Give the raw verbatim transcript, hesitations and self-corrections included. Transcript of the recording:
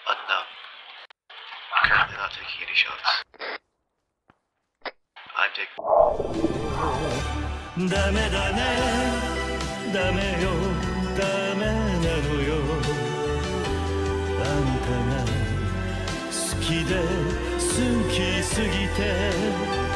Unknown. Currently not taking any shots. I'm taking. ダメだね、ダメよ、ダメなのよ。あんたが好きで好きすぎて